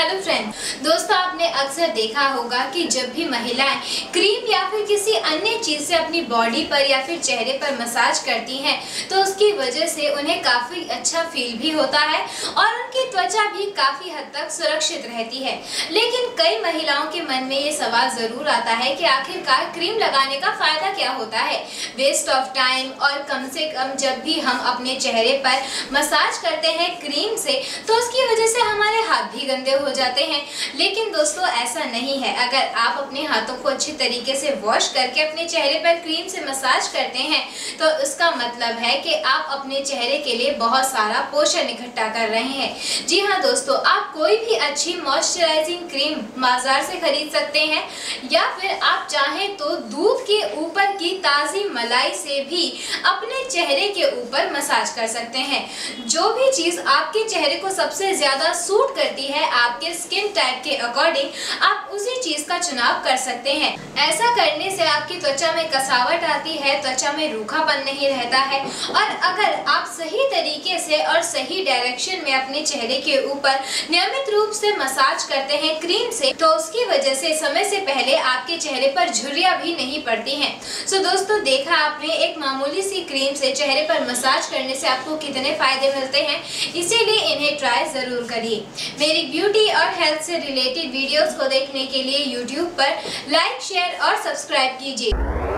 Hello friends, दोस्तों आपने अक्सर देखा होगा कि जब भी महिलाएं क्रीम या फिर किसी अन्य चीज से अपनी बॉडी पर या फिर चेहरे पर मसाज करती हैं तो उसकी वजह से उन्हें काफी अच्छा फील भी होता है और उनकी त्वचा भी काफी हद तक सुरक्षित रहती है। लेकिन कई महिलाओं के मन में ये सवाल जरूर आता है कि आखिरकार क्रीम लगाने का फायदा क्या होता है, वेस्ट ऑफ टाइम, और कम से कम जब भी हम अपने चेहरे पर मसाज करते हैं क्रीम से तो उसकी वजह से हमारे हाथ भी गंदे हो जाते हैं। लेकिन दोस्तों ऐसा नहीं है। अगर आप अपने हाथों को अच्छी तरीके से वॉश करके अपने चेहरे पर क्रीम से मसाज करते हैं तो इसका मतलब है कि आप अपने चेहरे के लिए बहुत सारा पोषण इकट्ठा कर रहे हैं। जी हाँ दोस्तों, आप कोई भी अच्छी मॉइस्चराइजिंग क्रीम बाजार से खरीद सकते हैं या फिर आप चाहें तो दूध के ऊपर की ताज़ी मलाई से भी अपने चेहरे के ऊपर मसाज कर सकते हैं। जो भी चीज़ आपके चेहरे को सबसे ज़्यादा सूट करती है आपके स्किन टाइप के अकॉर्डिंग, आप उसी चीज का चुनाव कर सकते हैं। ऐसा करने से आपकी त्वचा में कसावट आती है, त्वचा में रूखापन नहीं रहता है और अगर आप सही तरीके से और सही डायरेक्शन में अपने चेहरे के ऊपर नियमित रूप से मसाज करते हैं क्रीम से तो उसकी वजह से समय से पहले आपके चेहरे पर झुर्रियां भी नहीं पड़ती हैं। सो दोस्तों, देखा आपने एक मामूली सी क्रीम से चेहरे पर मसाज करने से आपको कितने फायदे मिलते हैं, इसीलिए इन्हें ट्राई जरूर करिए। मेरी ब्यूटी और हेल्थ से रिलेटेड वीडियोस को देखने के लिए YouTube पर लाइक, शेयर और सब्सक्राइब कीजिए।